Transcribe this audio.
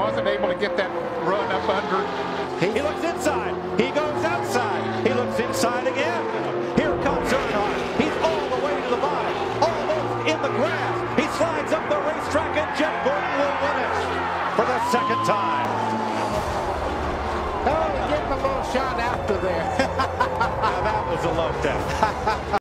wasn't able to get that run up under. He looks inside. He goes outside. He looks inside again. Here comes Earnhardt. He's all the way to the bottom, almost in the grass. He slides up the racetrack, and Jeff Gordon will win it for the second time. Oh, give him a little shot after there. Now that was a low death.